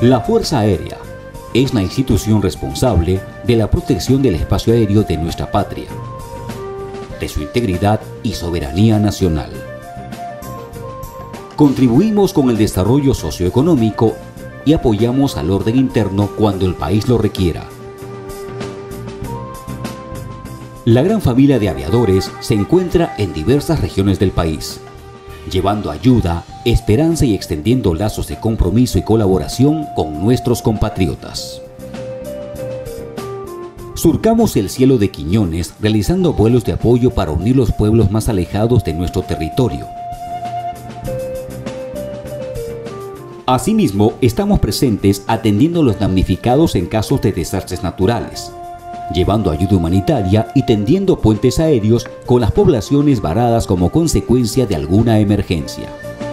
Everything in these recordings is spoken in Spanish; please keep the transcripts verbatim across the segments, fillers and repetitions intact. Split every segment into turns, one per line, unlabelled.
La Fuerza Aérea es la institución responsable de la protección del espacio aéreo de nuestra patria, de su integridad y soberanía nacional. Contribuimos con el desarrollo socioeconómico y apoyamos al orden interno cuando el país lo requiera. La gran familia de aviadores se encuentra en diversas regiones del país, llevando ayuda, esperanza y extendiendo lazos de compromiso y colaboración con nuestros compatriotas. Surcamos el cielo de Quiñones realizando vuelos de apoyo para unir los pueblos más alejados de nuestro territorio. Asimismo, estamos presentes atendiendo a los damnificados en casos de desastres naturales, llevando ayuda humanitaria y tendiendo puentes aéreos con las poblaciones varadas como consecuencia de alguna emergencia.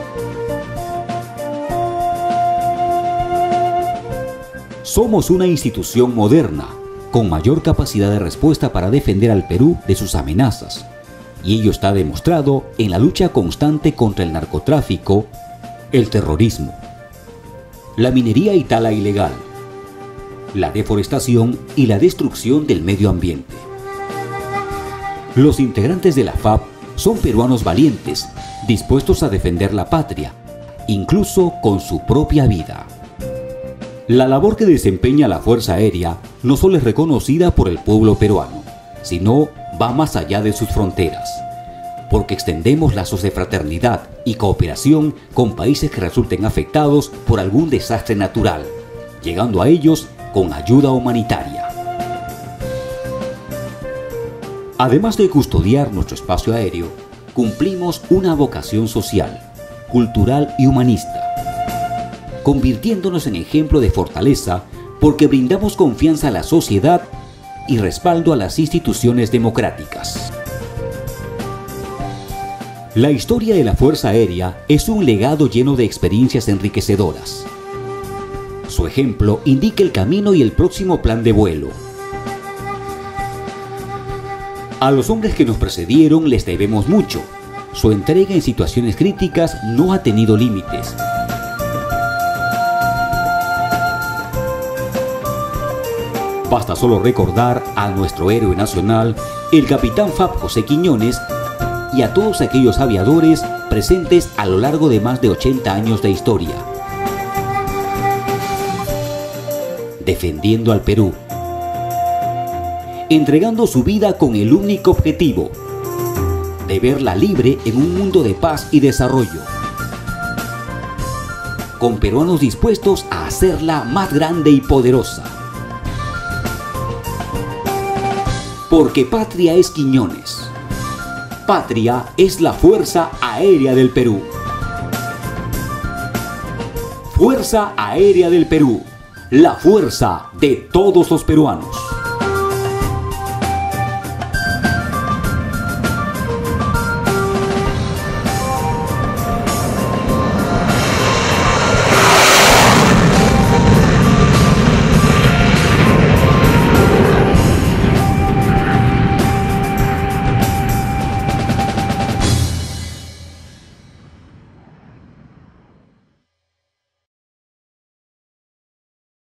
Somos una institución moderna, con mayor capacidad de respuesta para defender al Perú de sus amenazas, y ello está demostrado en la lucha constante contra el narcotráfico, el terrorismo, la minería y tala ilegal, la deforestación y la destrucción del medio ambiente. Los integrantes de la F A P son peruanos valientes, dispuestos a defender la patria, incluso con su propia vida. La labor que desempeña la Fuerza Aérea no solo es reconocida por el pueblo peruano, sino va más allá de sus fronteras, porque extendemos lazos de fraternidad y cooperación con países que resulten afectados por algún desastre natural, llegando a ellos con ayuda humanitaria. Además de custodiar nuestro espacio aéreo, cumplimos una vocación social, cultural y humanista, convirtiéndonos en ejemplo de fortaleza porque brindamos confianza a la sociedad y respaldo a las instituciones democráticas. La historia de la Fuerza Aérea es un legado lleno de experiencias enriquecedoras. Su ejemplo indica el camino y el próximo plan de vuelo. A los hombres que nos precedieron les debemos mucho. Su entrega en situaciones críticas no ha tenido límites. Basta solo recordar a nuestro héroe nacional, el capitán F A P José Quiñones, y a todos aquellos aviadores presentes a lo largo de más de ochenta años de historia, defendiendo al Perú, entregando su vida con el único objetivo de verla libre en un mundo de paz y desarrollo, con peruanos dispuestos a hacerla más grande y poderosa. Porque patria es Quiñones, patria es la Fuerza Aérea del Perú. Fuerza Aérea del Perú, la fuerza de todos los peruanos.